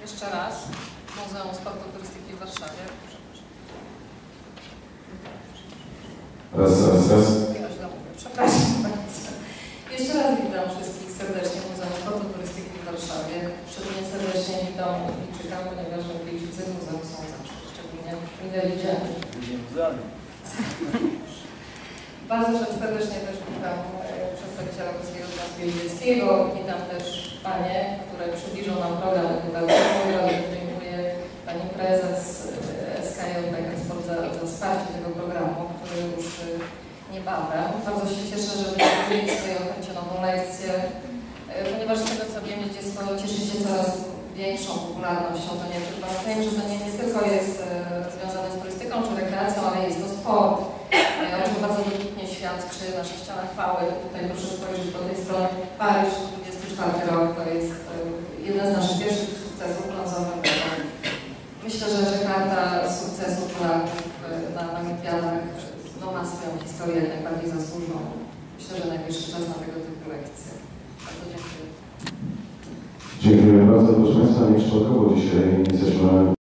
Jeszcze raz. Muzeum Sportu i Turystyki w Warszawie. Raz. Ja źle mówię, przepraszam bardzo. Jeszcze raz witam wszystkich serdecznie w Muzeum Sportu i Turystyki w Warszawie. Szczególnie serdecznie witam Chińczyka, ponieważ Chińczycy w muzeum są zawsze, szczególnie mile widziani. Bardzo serdecznie też witam przedstawiciela Polskiego Związku Łowieckiego. Witam też panie, które przybliżą nam program edukacyjny. Bardzo dziękuję pani prezes SKJ Sport za wsparcie tego programu, który już niebawem. Bardzo się cieszę, że będziemy mieli w swojej ofercie nową lekcję, ponieważ z tego co wiem, dziecko cieszy się coraz większą popularnością. To nie tylko, że to nie tylko jest związane z turystyką czy rekreacją, ale jest to sport. O czym bardzo dobitnie świadczy nasza ściana chwały. Tutaj proszę spojrzeć po tej stronie. Paryż, 24 rok, to jest jeden z naszych pierwszych sukcesów brązowych. Myślę, że karta sukcesu Polaków na olimpiadach ma swoją historię najbardziej zasłużoną. Myślę, że najwyższy czas na tego typu lekcje. Bardzo dziękuję. Dziękuję bardzo. Proszę Państwa, nie przypadkowo dzisiaj jesteśmy